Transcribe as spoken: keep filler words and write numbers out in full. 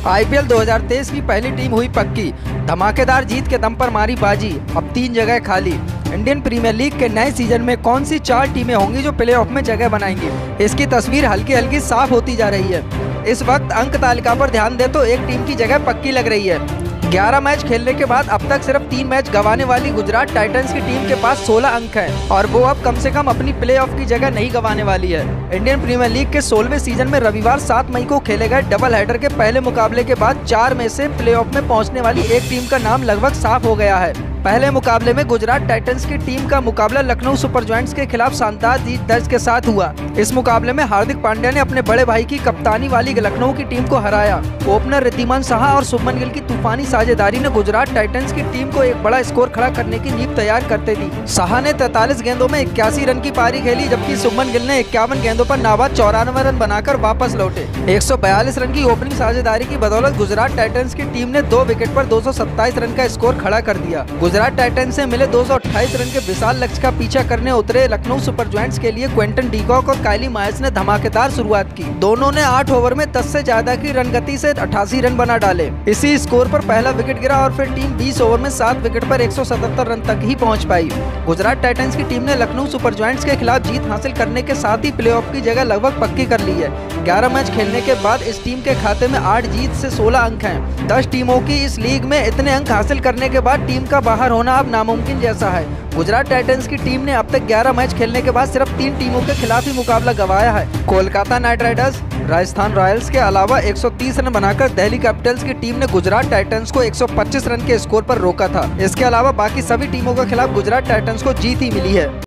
IPL दो हज़ार तेईस की पहली टीम हुई पक्की। धमाकेदार जीत के दम पर मारी बाजी, अब तीन जगह खाली। इंडियन प्रीमियर लीग के नए सीजन में कौन सी चार टीमें होंगी जो प्लेऑफ में जगह बनाएंगी, इसकी तस्वीर हल्की हल्की साफ होती जा रही है। इस वक्त अंक तालिका पर ध्यान दे तो एक टीम की जगह पक्की लग रही है। ग्यारह मैच खेलने के बाद अब तक सिर्फ तीन मैच गंवाने वाली गुजरात टाइटंस की टीम के पास सोलह अंक हैं और वो अब कम से कम अपनी प्लेऑफ की जगह नहीं गंवाने वाली है। इंडियन प्रीमियर लीग के सोलहवें सीजन में रविवार सात मई को खेले गए डबल हेडर के पहले मुकाबले के बाद चार में से प्लेऑफ में पहुंचने वाली एक टीम का नाम लगभग साफ हो गया है। पहले मुकाबले में गुजरात टाइटंस की टीम का मुकाबला लखनऊ सुपर जायंट्स के खिलाफ शानदार जीत दर्ज के साथ हुआ। इस मुकाबले में हार्दिक पांड्या ने अपने बड़े भाई की कप्तानी वाली लखनऊ की टीम को हराया। ओपनर रिद्धिमान साहा और शुभमन गिल की तूफानी साझेदारी ने गुजरात टाइटंस की टीम को एक बड़ा स्कोर खड़ा करने की नींव तैयार करते दी। साहा ने तैंतालीस गेंदों में इक्यासी रन की पारी खेली, जबकि शुभमन गिल ने इक्यावन गेंदों पर नाबाद चौरानवे रन बनाकर वापस लौटे। एक सौ बयालीस रन की ओपनिंग साझेदारी की बदौलत गुजरात टाइटंस की टीम ने दो विकेट पर दो सौ सत्ताईस रन का स्कोर खड़ा कर दिया। गुजरात टाइटंस से मिले दो सौ अट्ठाईस रन के विशाल लक्ष्य का पीछा करने उतरे लखनऊ सुपर जायंट्स के लिए क्विंटन डीकॉक और काइली मायर्स ने धमाकेदार शुरुआत की। दोनों ने आठ ओवर में दस से ज्यादा की रन गति से अठासी रन बना डाले। इसी स्कोर पर पहला विकेट गिरा और फिर टीम बीस ओवर में सात विकेट पर एक सौ सतहत्तर रन तक ही पहुंच पाई। गुजरात टाइटंस की टीम ने लखनऊ सुपर जायंट्स के खिलाफ जीत हासिल करने के साथ ही प्लेऑफ की जगह लगभग पक्की कर ली है। ग्यारह मैच खेलने के बाद इस टीम के खाते में आठ जीत से सोलह अंक हैं। दस टीमों की इस लीग में इतने अंक हासिल करने के बाद टीम का बाहर होना अब नामुमकिन जैसा है। गुजरात टाइटंस की टीम ने अब तक ग्यारह मैच खेलने के बाद सिर्फ तीन टीमों के खिलाफ ही मुकाबला गंवाया है। Kolkata Knight Riders, Rajasthan Royals के अलावा एक सौ तीस रन बनाकर दिल्ली कैपिटल्स की टीम ने गुजरात टाइटंस को एक सौ पच्चीस रन के स्कोर पर रोका था। इसके अलावा बाकी सभी टीमों के खिलाफ गुजरात टाइटंस को जीत ही मिली है।